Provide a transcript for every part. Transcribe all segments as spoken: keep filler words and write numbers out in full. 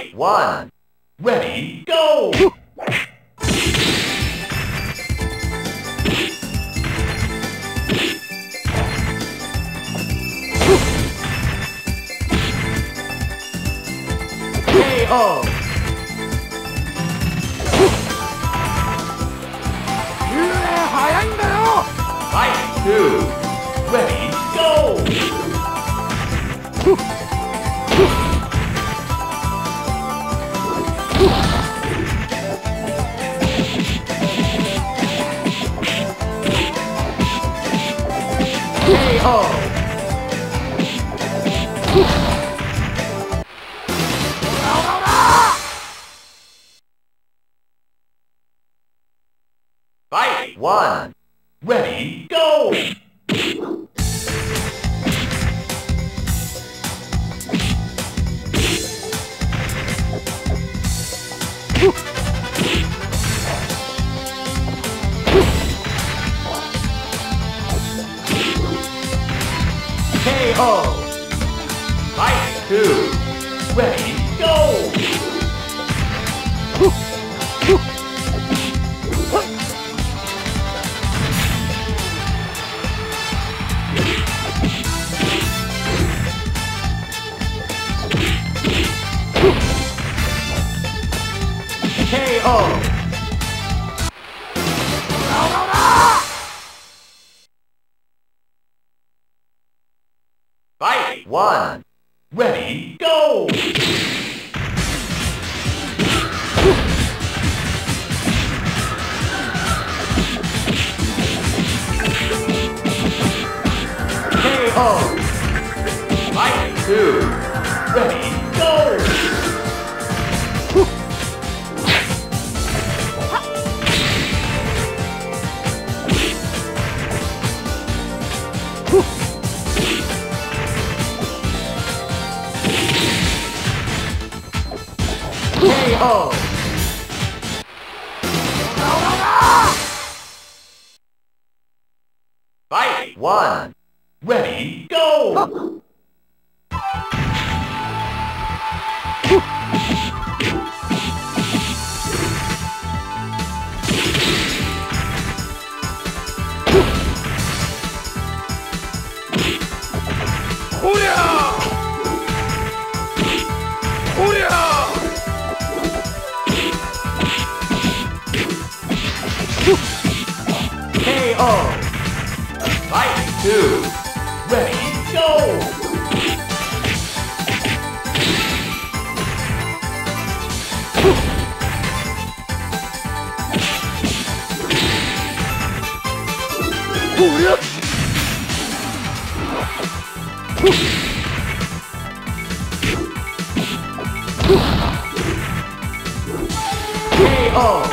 Fight one. Ready, go! K O! Fight two. Ready, go! K O! Fight one. Ready, go! K O! Fight two. Ready, go! K O! Fight one. Ready, go! K O! Fight two. Ready, go! K O! Fight one. Ready, go! K O! Fight two. Ready, go! K O!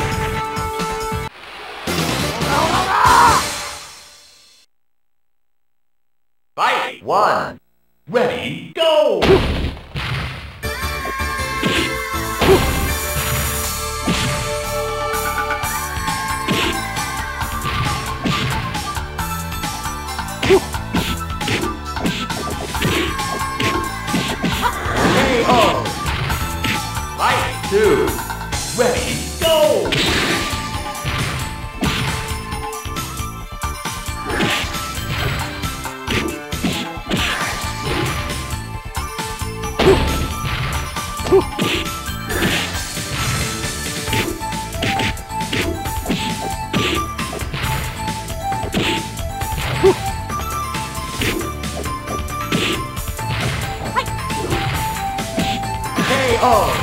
Fight one. Ready, go! K O! Fight two. Ready, go! K O!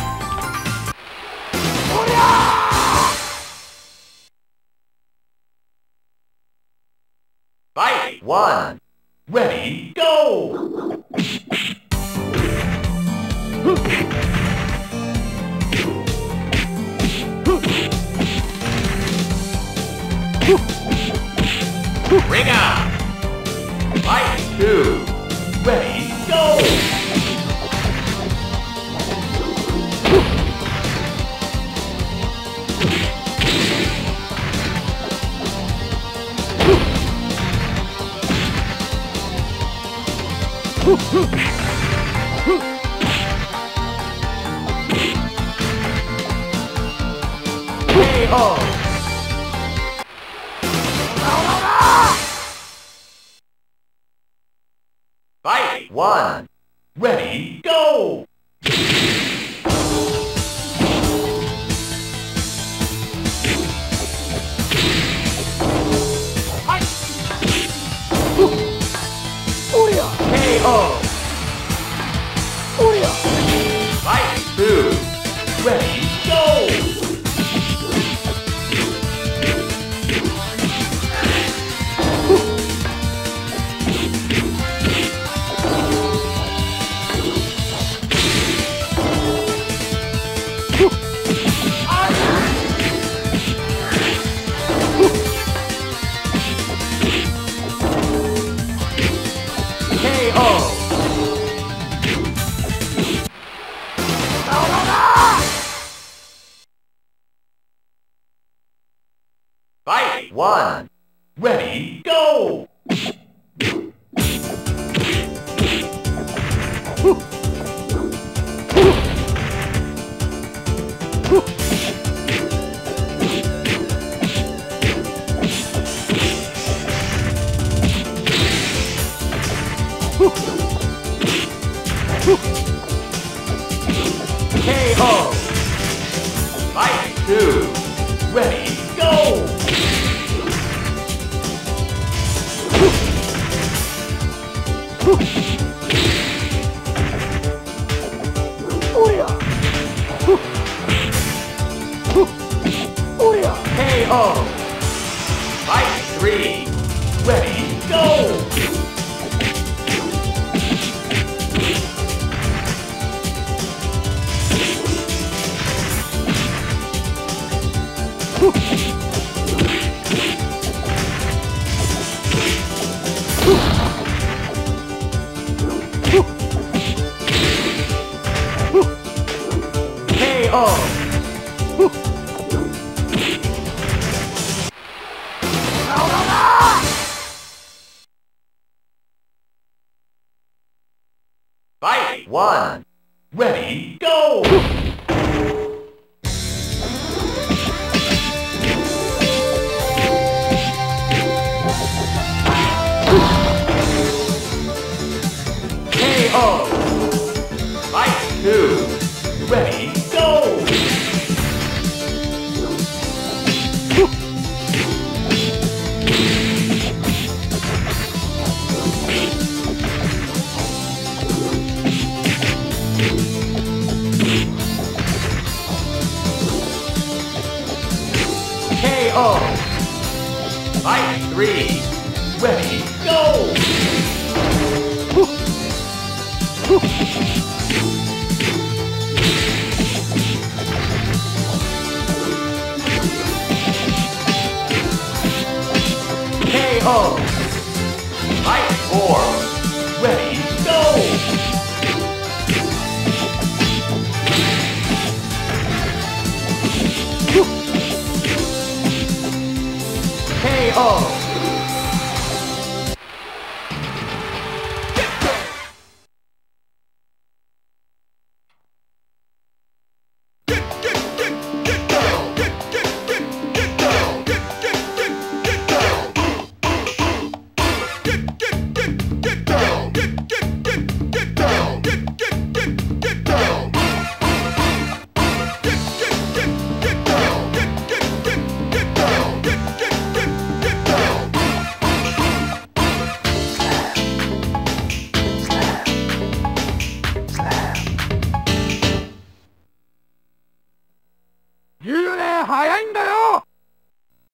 Fight one. Ready, go! Ring out! Fight two. Ready, go! K O. Fight! One. Ready, go! K O. Fight! Two. Ready, go! K O. Fight! One. Ready, go! K O. Fight! Two. Ready, go! K O. Fight! Three. Ready, go! K O. Fight! One. Ready, go! K O. Fight! Two. Ready, go! K O. Fight! Three. Ready, go! K O. Fight! Four. Ready, go! K O.